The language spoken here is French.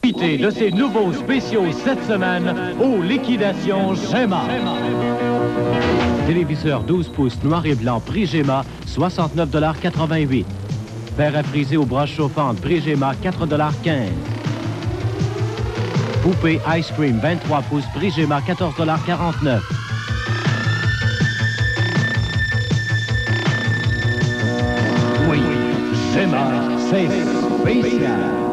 Profitez de ces nouveaux spéciaux cette semaine aux liquidations Gemma. Téléviseur 12 pouces noir et blanc prix Gemma, 69,88 $. Verre à friser aux broches chauffantes prix Gemma, 4,15 $. Poupée Ice Cream 23 pouces prix Gemma, 14,49 $. Oui, Gemma, c'est spécial.